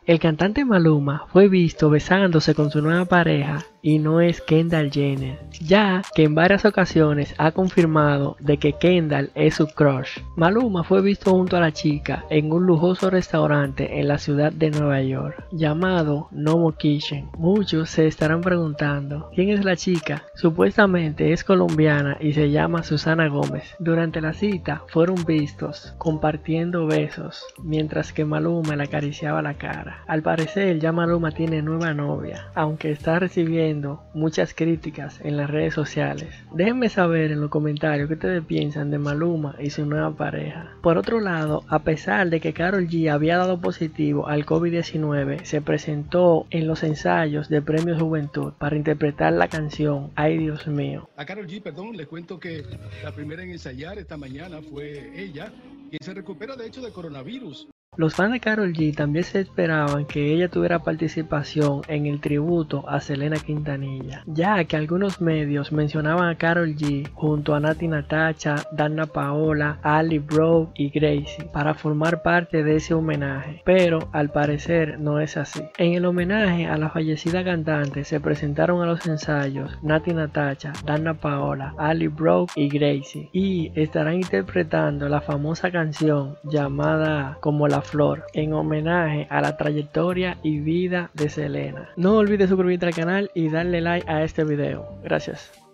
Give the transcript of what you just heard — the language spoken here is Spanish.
El cantante Maluma fue visto besándose con su nueva pareja y no es Kendall Jenner, ya que en varias ocasiones ha confirmado de que Kendall es su crush. Maluma fue visto junto a la chica en un lujoso restaurante en la ciudad de Nueva York llamado Nomo Kitchen. Muchos se estarán preguntando quién es la chica. Supuestamente es colombiana y se llama Susana Gómez. Durante la cita fueron vistos compartiendo besos mientras que Maluma le acariciaba la cara. Al parecer ya Maluma tiene nueva novia, aunque está recibiendo muchas críticas en las redes sociales. Déjenme saber en los comentarios qué ustedes piensan de Maluma y su nueva pareja. Por otro lado, a pesar de que Karol G había dado positivo al COVID-19, se presentó en los ensayos de Premios Juventud para interpretar la canción Ay Dios mío. A Karol G, perdón, les cuento que la primera en ensayar esta mañana fue ella, quien se recupera de hecho de coronavirus. Los fans de Karol G también se esperaban que ella tuviera participación en el tributo a Selena Quintanilla, ya que algunos medios mencionaban a Karol G junto a Natti Natasha, Danna Paola, Ali Brooke y Gracie para formar parte de ese homenaje, pero al parecer no es así. En el homenaje a la fallecida cantante se presentaron a los ensayos Natti Natasha, Danna Paola, Ali Brooke y Gracie, y estarán interpretando la famosa canción llamada Como la Flor, en homenaje a la trayectoria y vida de Selena. No olvides suscribirte al canal y darle like a este video. Gracias.